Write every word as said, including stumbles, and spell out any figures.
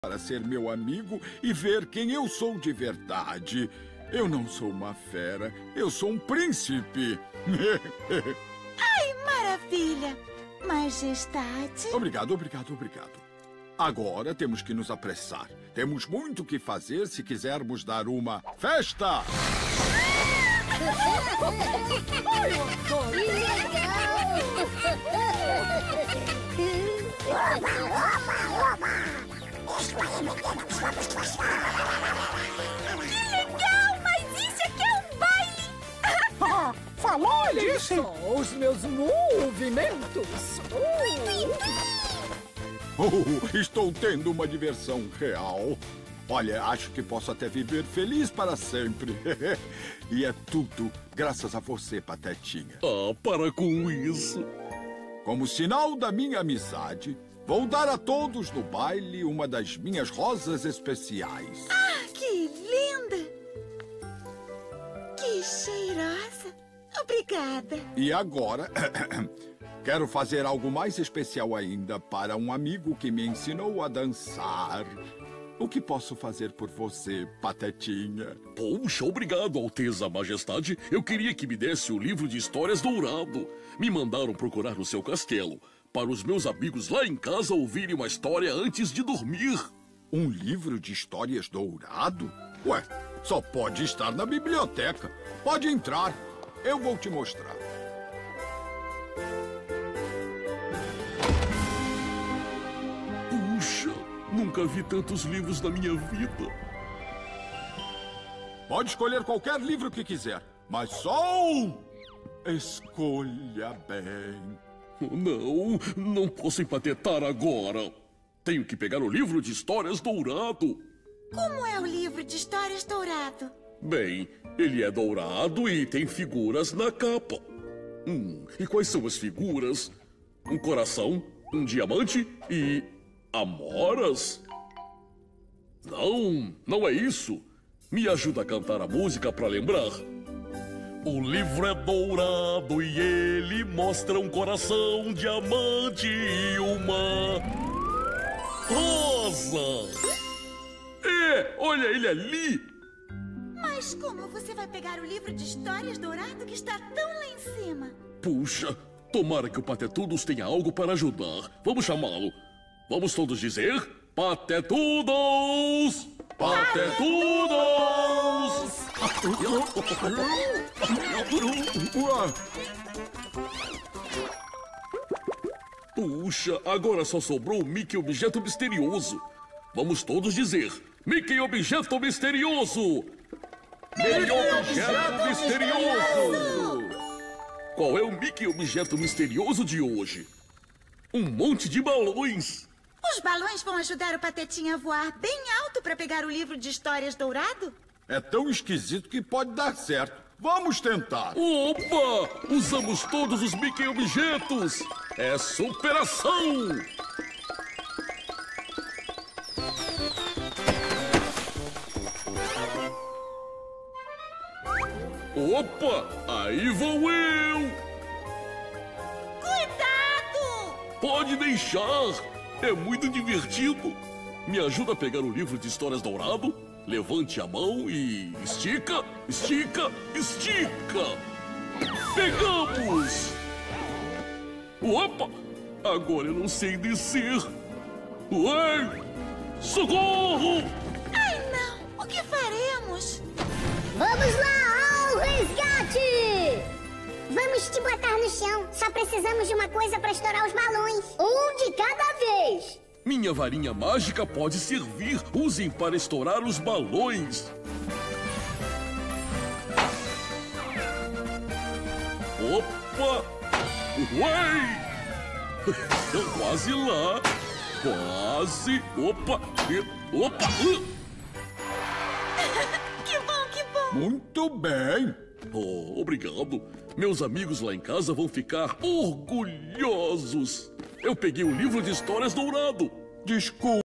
para ser meu amigo e ver quem eu sou de verdade. Eu não sou uma fera, eu sou um príncipe. Ai, maravilha! Majestade... Obrigado, obrigado, obrigado. Agora temos que nos apressar. Temos muito o que fazer se quisermos dar uma festa! Ai, eu adoro! Que legal! Mas isso aqui é um baile! Ah, falou, Alice! Só os meus movimentos! Oh, estou tendo uma diversão real. Olha, acho que posso até viver feliz para sempre. E é tudo graças a você, Patetinha. Ah, para com isso. Como sinal da minha amizade, vou dar a todos no baile uma das minhas rosas especiais. Ah, que linda! Que cheirosa! Obrigada. E agora, quero fazer algo mais especial ainda para um amigo que me ensinou a dançar. O que posso fazer por você, Patetinha? Poxa, obrigado, Alteza Majestade. Eu queria que me desse o livro de histórias dourado. Me mandaram procurar no seu castelo, para os meus amigos lá em casa ouvirem uma história antes de dormir. Um livro de histórias dourado? Ué, só pode estar na biblioteca. Pode entrar. Eu vou te mostrar. Puxa, nunca vi tantos livros na minha vida. Pode escolher qualquer livro que quiser, mas só um. Escolha bem. Não, não posso empatetar agora. Tenho que pegar o livro de histórias dourado. Como é o livro de histórias dourado? Bem, ele é dourado e tem figuras na capa. Hum, e quais são as figuras? Um coração, um diamante e... amoras? Não, não é isso. Me ajuda a cantar a música para lembrar. O livro é dourado e ele mostra um coração, um diamante e uma... rosa! É, olha ele ali! Mas como você vai pegar o livro de histórias dourado que está tão lá em cima? Puxa, tomara que o Patetudos tenha algo para ajudar. Vamos chamá-lo. Vamos todos dizer... Patetudos! Patetudos! Puxa, agora só sobrou o Mickey Objeto Misterioso. Vamos todos dizer... Mickey Objeto Misterioso! Mickey Objeto Misterioso! Qual é o Mickey Objeto Misterioso de hoje? Um monte de balões! Os balões vão ajudar o Patetinha a voar bem alto para pegar o livro de histórias dourado? É tão esquisito que pode dar certo. Vamos tentar. Opa! Usamos todos os Mickey Objetos! É superação! Opa! Aí vou eu! Cuidado! Pode deixar! É muito divertido! Me ajuda a pegar o livro de histórias dourado? Levante a mão e... estica, estica, estica! Pegamos! Opa! Agora eu não sei descer! Ué! Socorro! Ai, não! O que faremos? Vamos lá ao resgate! Vamos te botar no chão. Só precisamos de uma coisa para estourar os balões. Um de cada vez. Minha varinha mágica pode servir. Usem para estourar os balões. Opa! Ué! Quase lá. Quase. Opa! Opa! Que bom, que bom! Muito bem. Oh, obrigado. Meus amigos lá em casa vão ficar orgulhosos. Eu peguei o livro de histórias dourado. Desculpe.